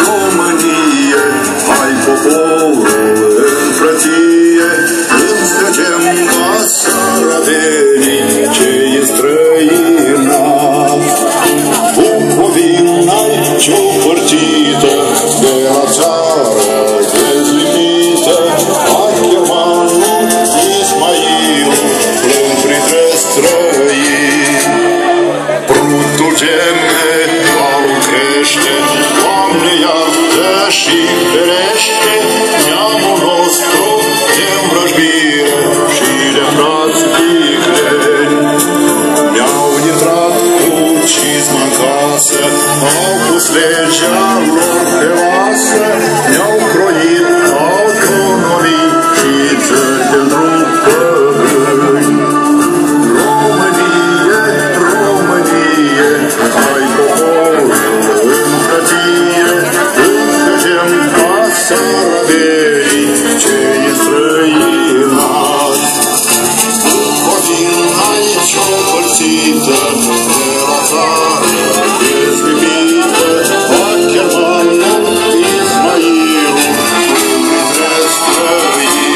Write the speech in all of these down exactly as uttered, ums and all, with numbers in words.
Românie, hai poporul în frăție, înstrăgem Basarabenii ce-i străinat. Bucovina-i ciupărțită, de la țară dezlipită, Achermanul Ismail, plâng printre străini. Prutul geme, valul crește, Doamne iartă și ferește, neamul nostru de învrăjbire și de frați vicleni. Mi-au intrat cu cizma în casă, au pus legea lor pe masă, mi-au croit autonomii și țări pentru păgâni. Românie, Românie, hai poporul în frăție, înțegem Basarabenii ce-i străinat. Bucovina-i ciupărțită, de la țară dezlipită, Achermanul Ismail, printre străini.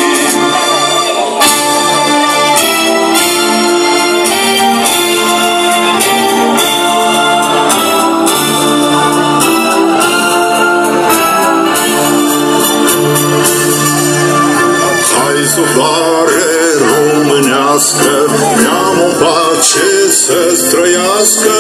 Hai suflare românească, neamul pace să străiască,